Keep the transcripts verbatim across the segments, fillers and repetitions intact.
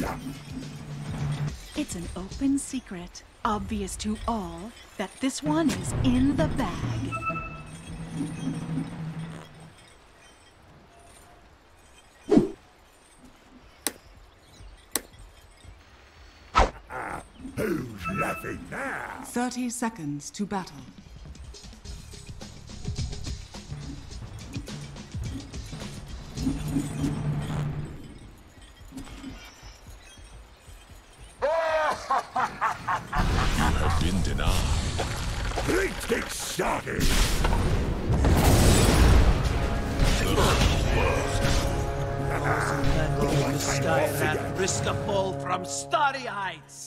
It's an open secret, obvious to all, that this one is in the bag. Who's laughing now? Thirty seconds to battle. You have been denied. Let's get started! The sky hath risk a fall from starry heights.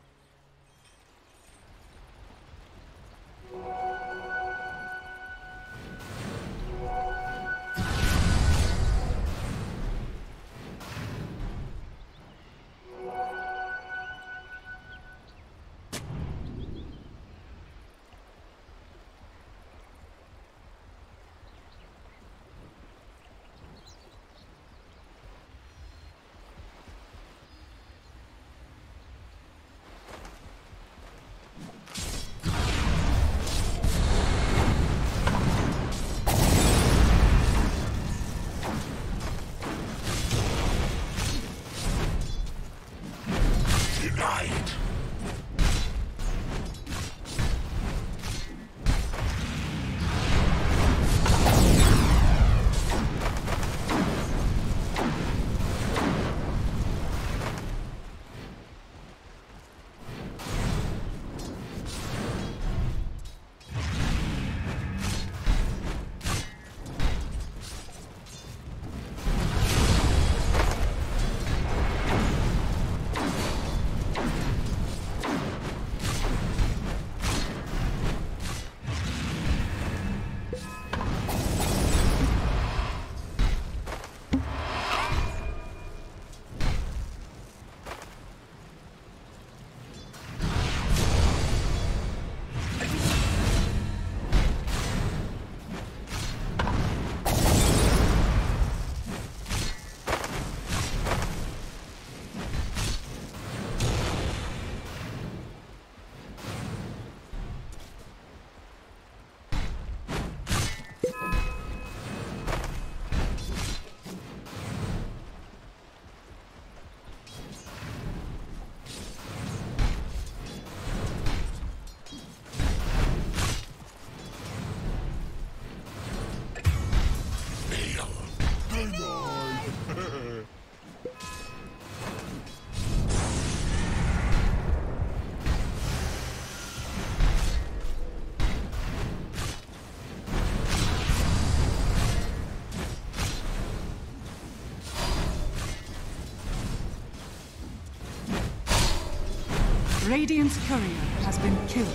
Radiant's courier has been killed.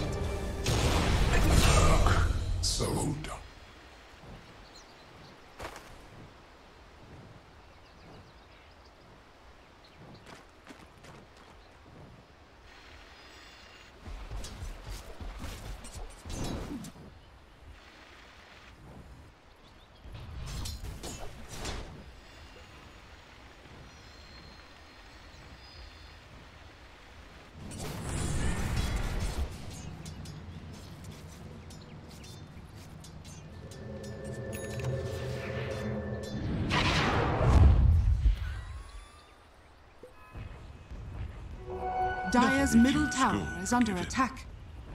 So Dire's middle tower is under attack.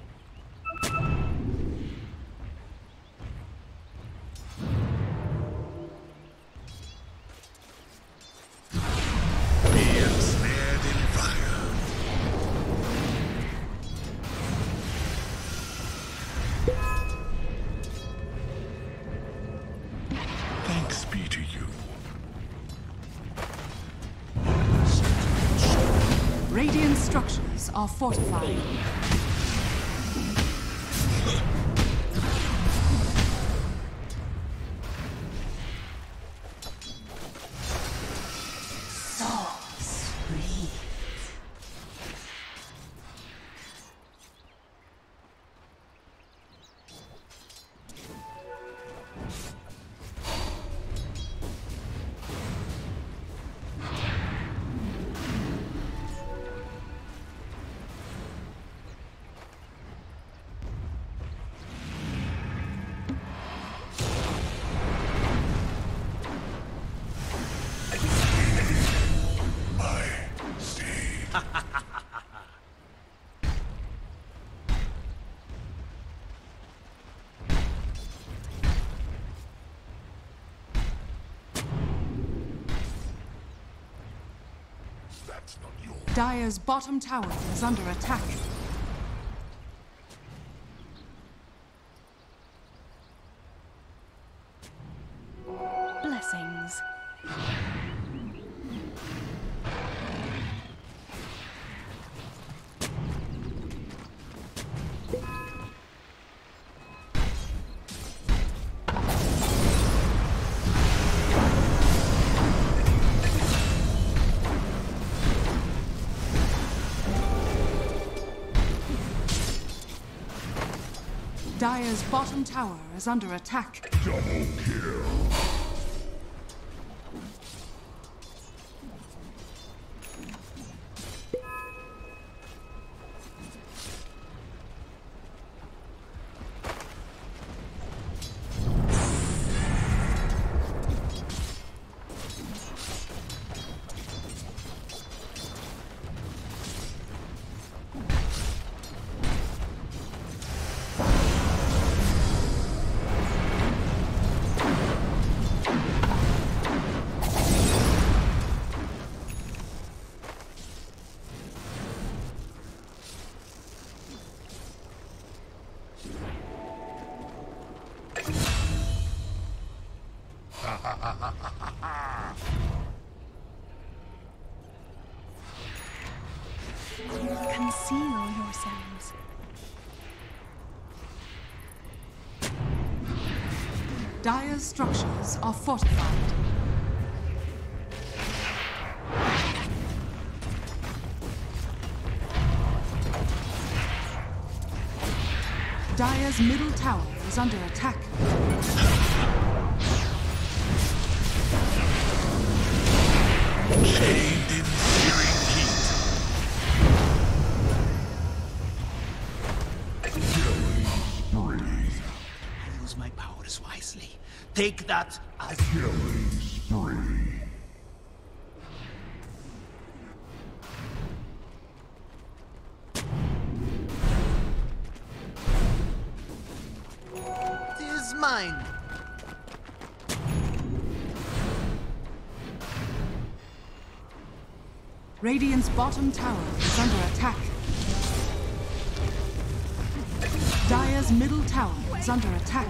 thanks be to you. Radiant structures are fortified. That's not yours. Dire's bottom tower is under attack. Blessings. Dire's bottom tower is under attack. Double kill. Conceal yourselves. Dire's structures are fortified. Dire's middle tower is under attack. Shaved in searing heat. Killing spree. I use my powers wisely. Take that as Killing spree. is mine. Radiant's bottom tower is under attack. Dire's middle tower is under attack.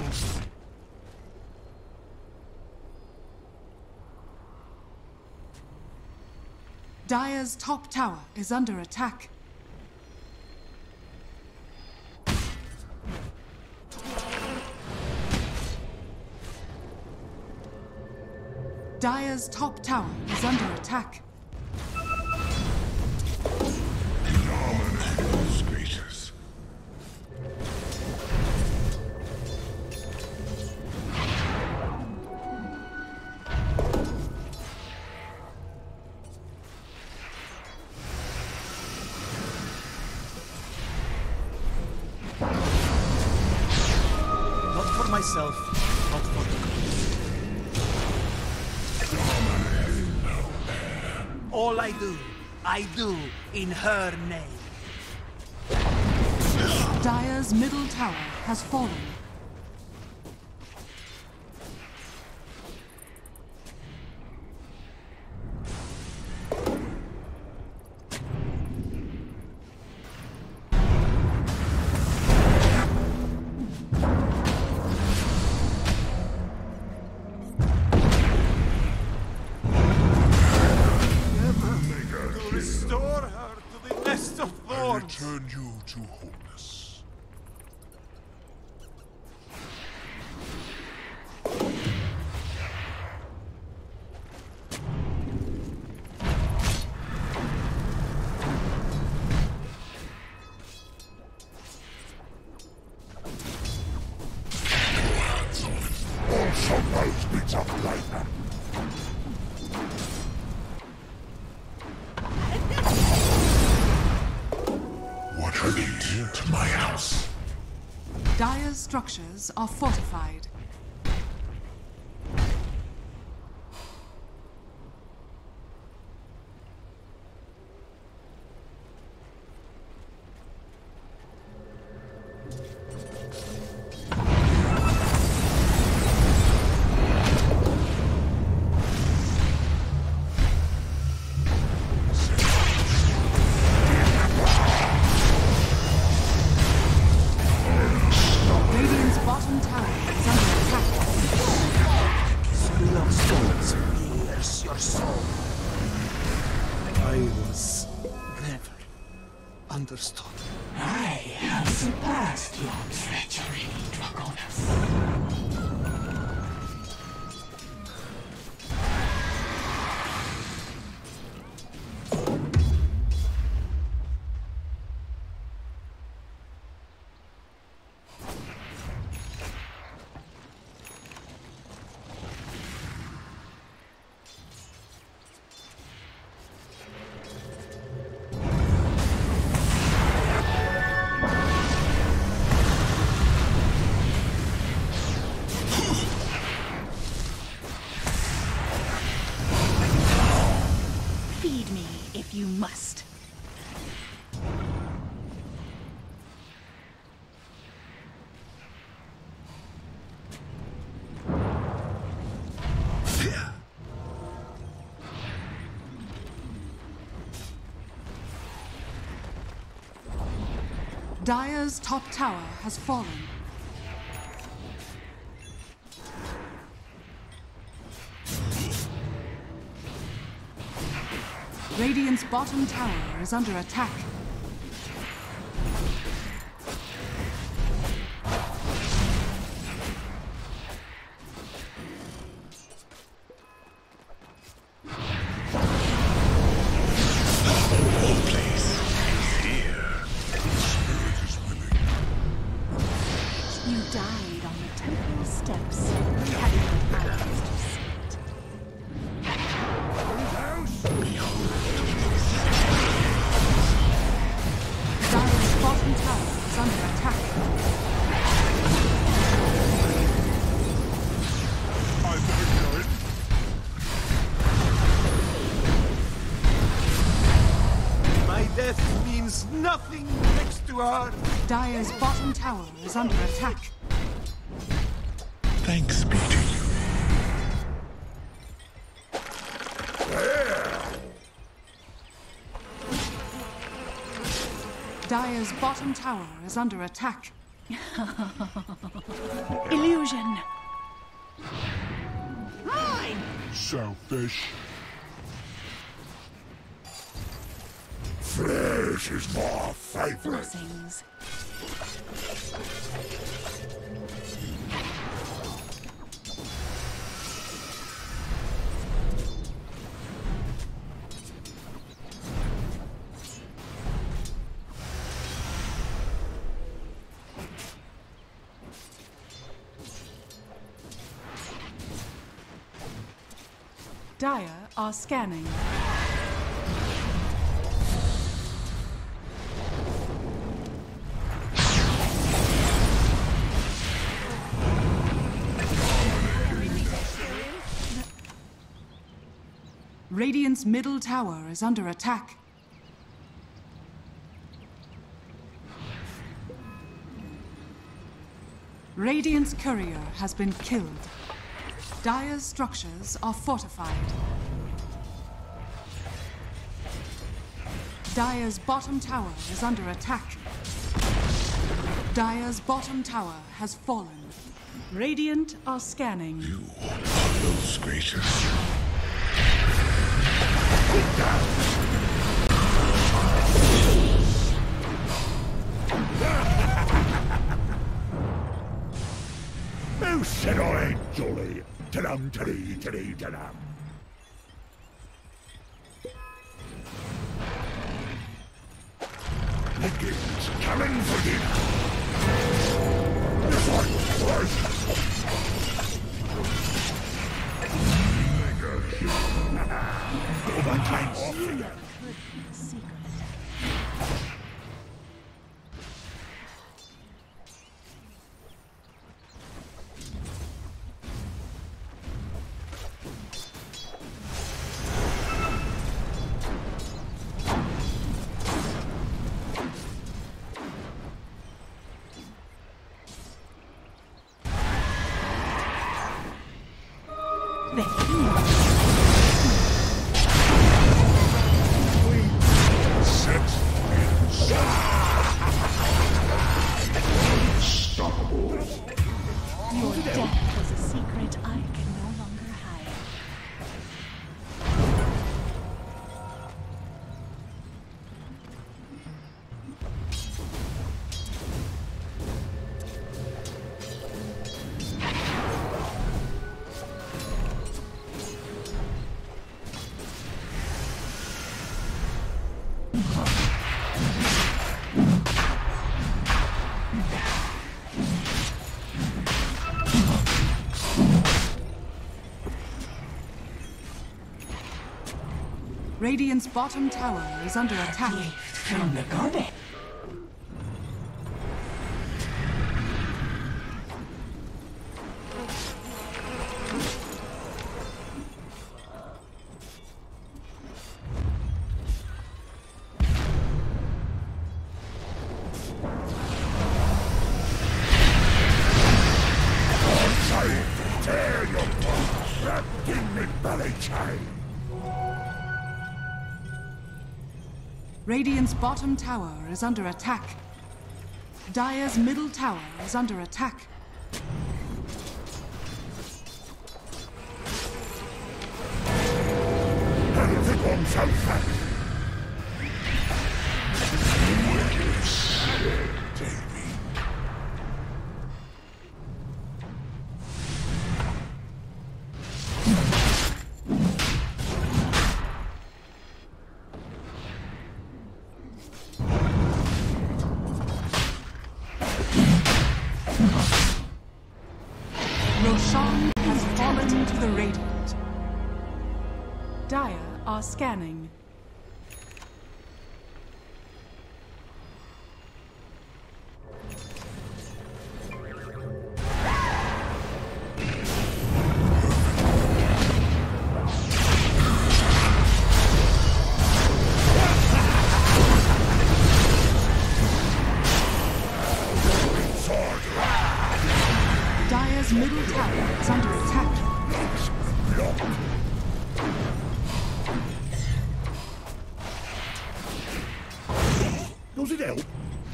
Dire's top tower is under attack. Dire's top tower is under attack. Goodness gracious. Not for myself, not for the gods. All I do, I do in her name. Dire's middle tower has fallen. Restore her to the nest of I thorns. return you to wholeness. Also those bits of later. What are you doing to my house? Dire's structures are fortified. understood. I have surpassed your treachery, Draconis. Feed me if you must. Dire's top tower has fallen. Radiant's bottom tower is under attack. You died on the temple steps. Had you been Atos to see it. Dire's bottom tower is under attack. I'm going. My death means nothing next to her. Dire's bottom tower is under attack. Thanks be to you. Dire's bottom tower is under attack. Illusion. Selfish. Flesh is my favorite. Blessings. Dire are scanning. Radiant's middle tower is under attack. Radiant's courier has been killed. Dire's structures are fortified. Dire's bottom tower is under attack. Dire's bottom tower has fallen. Radiant are scanning. You are those gracious. Who said I ain't jolly? Ta-dum, ta-dee, ta-dee, ta-dum. The king's coming for dinner. This one was my time off again. Secret. Radiant's bottom tower is under attack. From the goddess. Tear your bones wrapped in me belly chain. Radiant's bottom tower is under attack. Dire's middle tower is under attack. Anything on so fast? Roshan has fallen to the Radiant. Dire are scanning. Dire's middle tower is under attack. Does it help?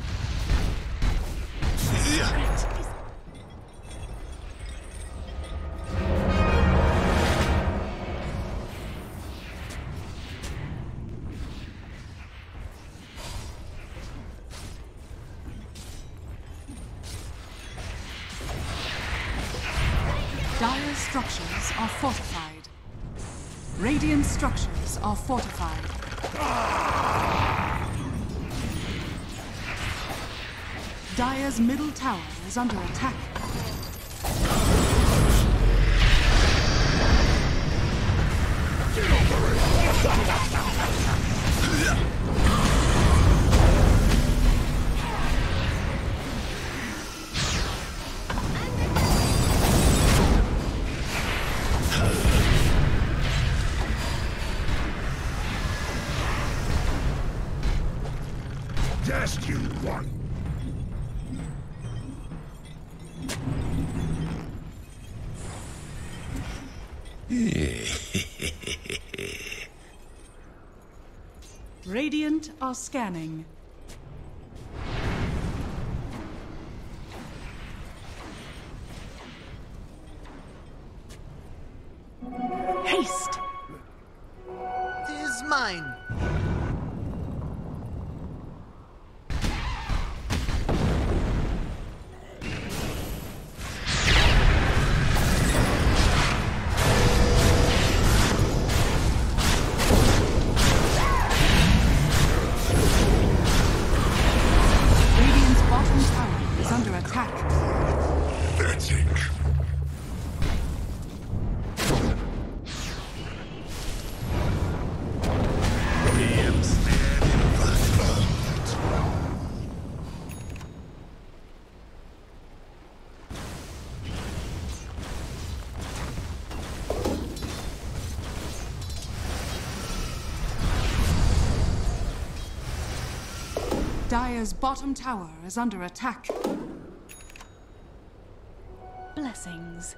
Dire's structures are fortified. Radiant structures are fortified. Dire's middle tower is under attack. Just you one. Radiant are scanning. Haste! Tis mine. Radiant's bottom tower is under attack. Pathetic. Dire's bottom tower is under attack. Blessings.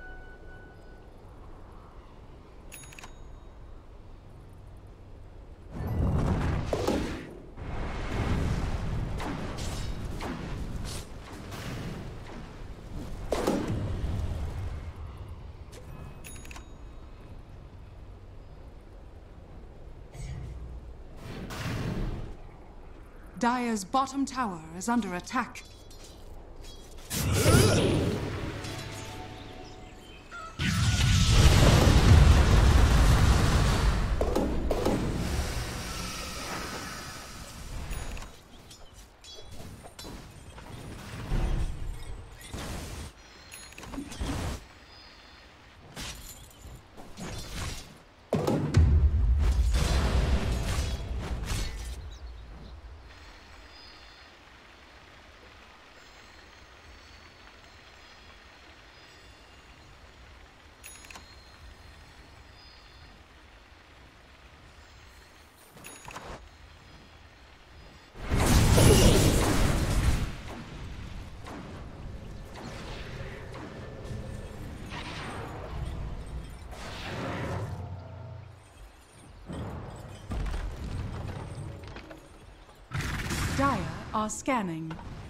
Dire's bottom tower is under attack. Dire are scanning.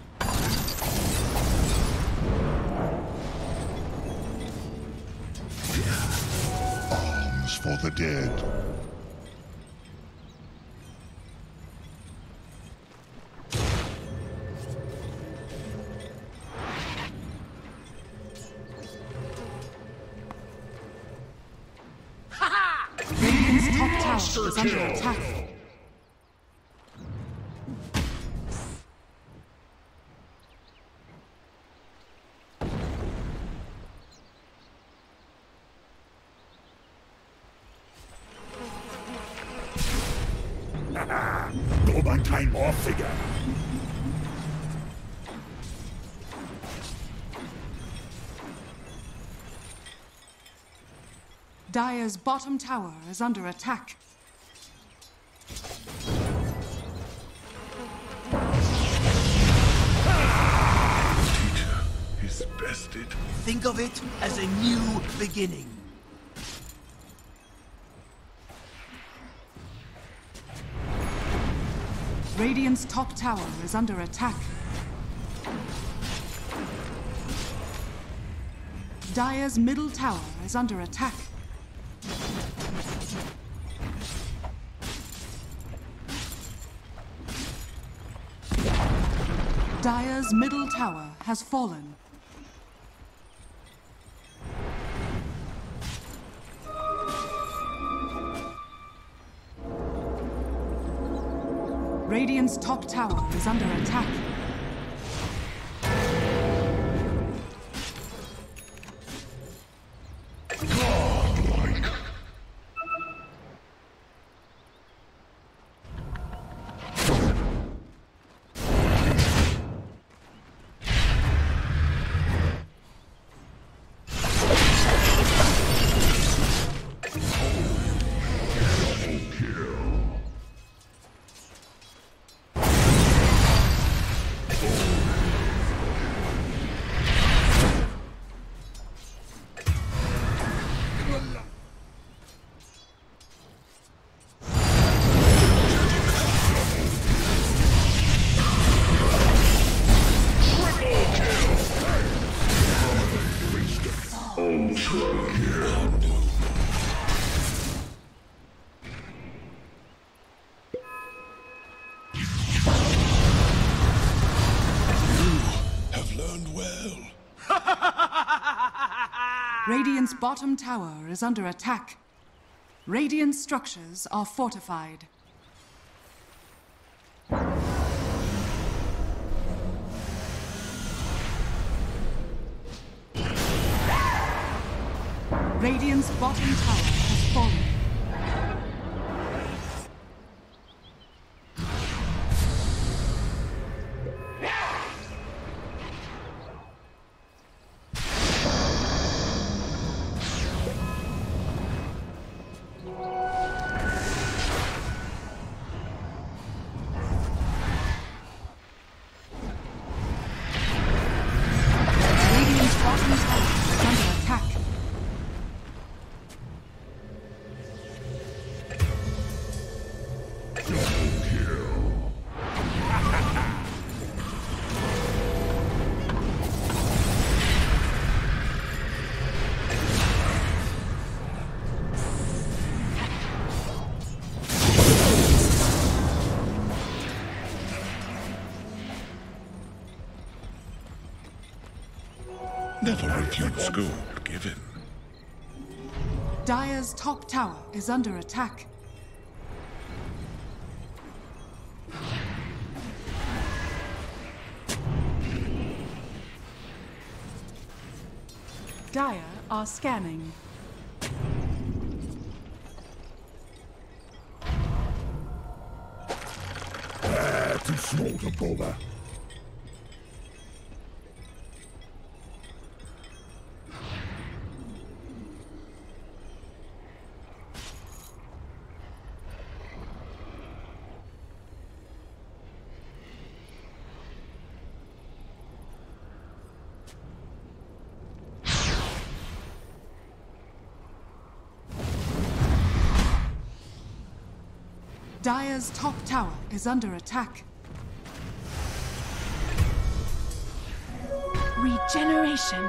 Arms for the dead. Radiant's top tower is under attack. Go my time off figure. Dire's bottom tower is under attack. Teacher is bested. Think of it as a new beginning. Radiant's top tower is under attack. Dire's middle tower is under attack. Dire's middle tower has fallen. Radiant's top tower is under attack. Godlike. Radiant's bottom tower is under attack. Radiant structures are fortified. Radiant's bottom tower has fallen. Never refuse gold given. Dire's top tower is under attack. Dire are scanning. Ah, too small to bother. Dire's top tower is under attack. Regeneration.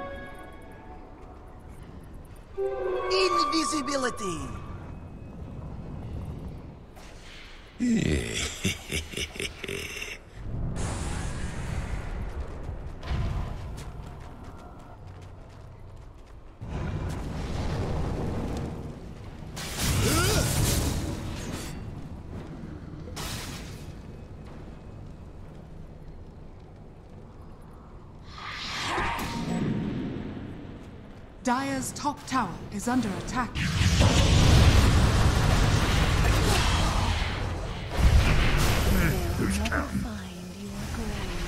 Invisibility. Dire's top tower is under attack. Who's counting? Find your grave.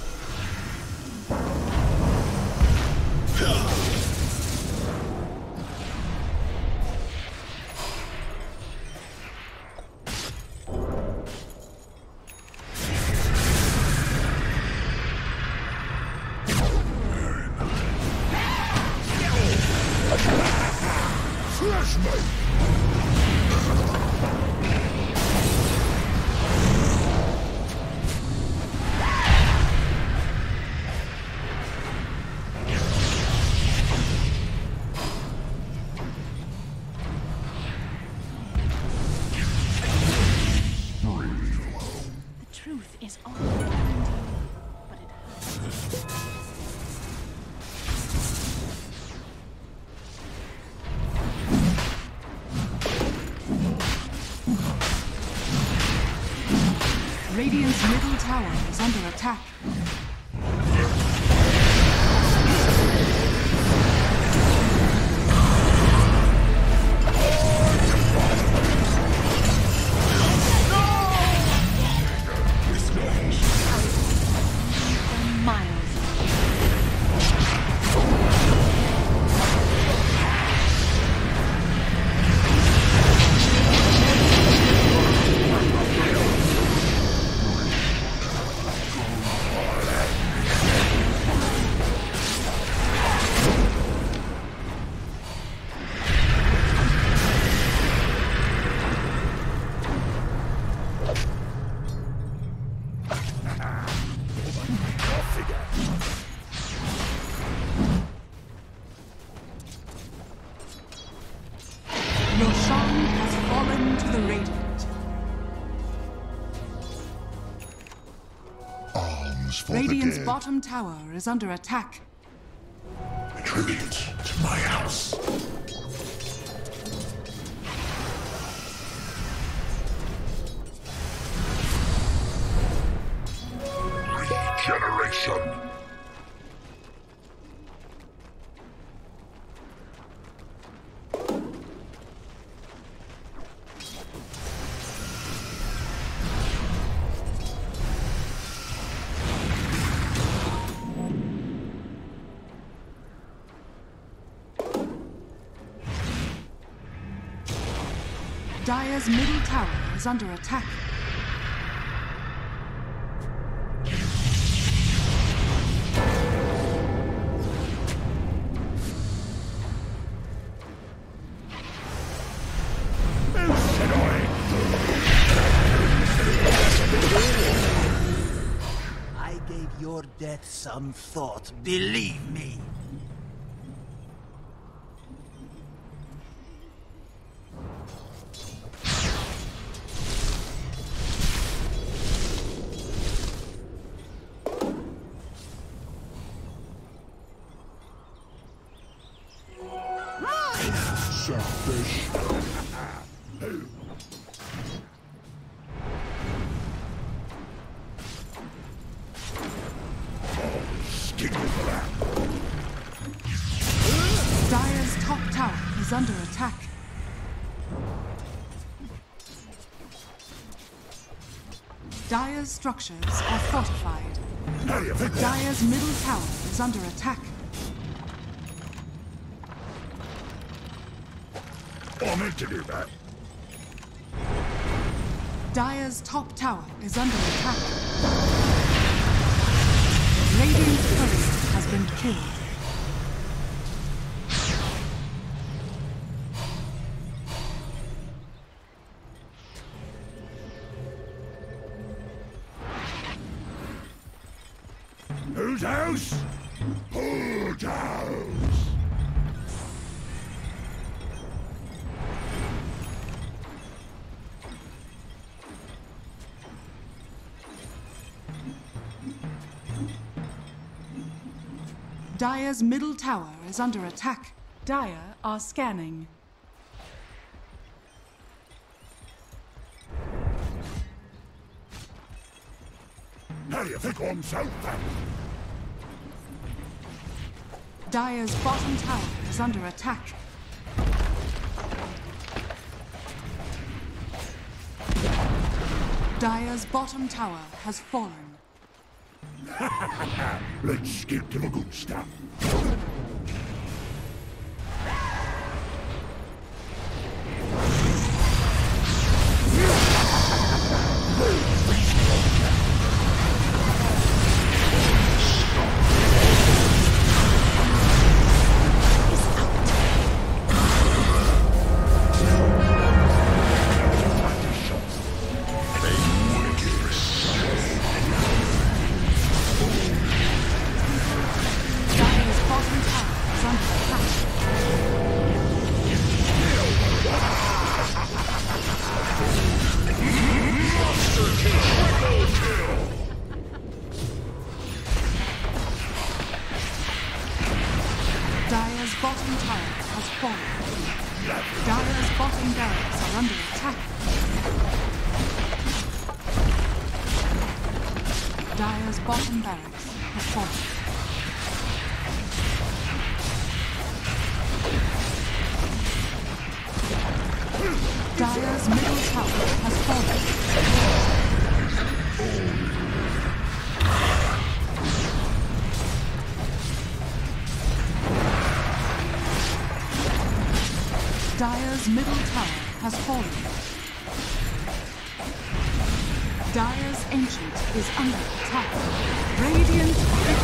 Flash me! The truth is all around you, but it hurts. Radiant's middle tower is under attack. Miles. Roshan has fallen to the Radiant. Alms for Radiant's the dead. bottom tower is under attack. Tribute to my house. Regeneration. Dire's middle tower is under attack. I gave your death some thought, believe me. Selfish. Dire's top tower is under attack. Dire's structures are fortified. How do you think that? Dire's middle tower is under attack. Oh, I meant to do that. Dire's top tower is under attack. Radiant's courier has been killed. Whose house? Portals! Dire's middle tower is under attack. Dire are scanning. How do you think I'm so fat? Dire's bottom tower is under attack. Dire's bottom tower has fallen. Let's skip to the good stuff. Dire's bottom tower has fallen. Dire's bottom barracks are under attack. Dire's bottom barracks has fallen. Dire's middle tower has fallen. Dire's middle tower has fallen. Dire's ancient is under attack. Radiant